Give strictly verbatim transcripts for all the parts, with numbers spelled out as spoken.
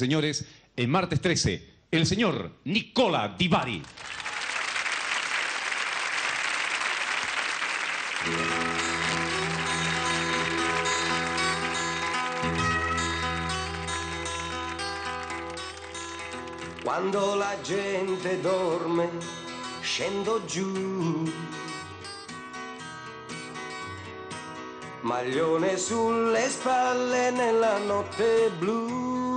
Señores, en martes trece, el señor Nicola Di Bari. Quando la gente dorme, scendo giù, maglione sulle spalle nella notte blu,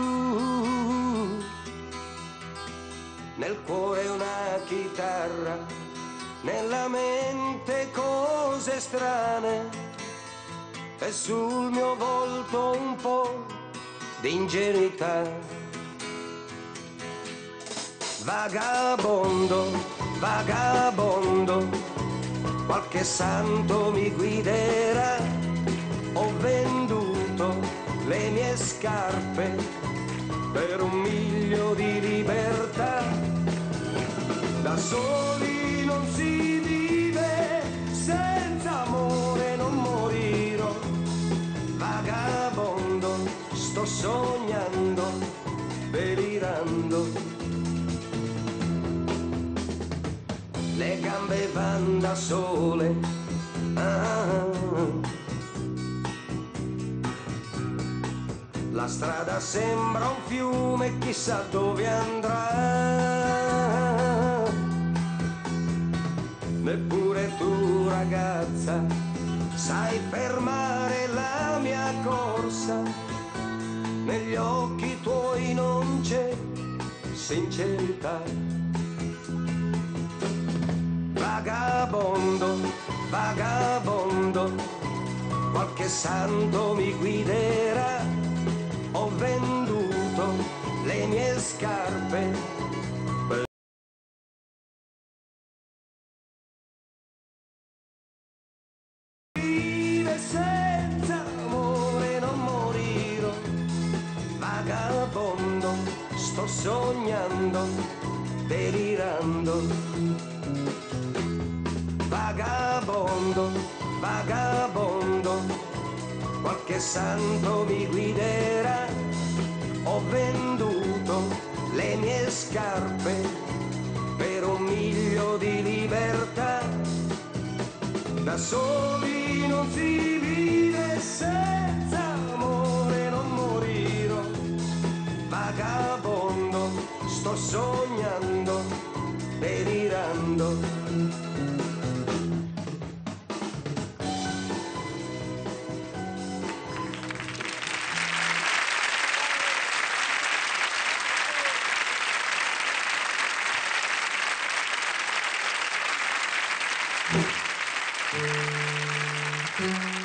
nel cuore una chitarra, nella mente cose strane e sul mio volto un po' di ingenuità. Vagabondo, vagabondo, qualche santo mi guiderà. Ho venduto le mie scarpe per un miglio di libertà. Da soli non si vive, senza amore non morirò. Vagabondo, sto sognando, delirando. Le gambe van da sole, ah, la strada sembra un fiume, chissà dove andrà. Neppure tu, ragazza, sai fermare la mia corsa. Negli occhi tuoi non c'è sincerità. Vagabondo, vagabondo, qualche santo mi guiderà. Ho venduto le mie scarpe per vive senza amore non morirò. Vagabondo, sto sognando, delirando. Vagabondo, vagabondo, qualche santo mi guiderà. Ho venduto le mie scarpe per un miglio di libertà. Da soli non si vive, senza amore non morirò. Vagabondo, sto sognando, delirando. Thank you.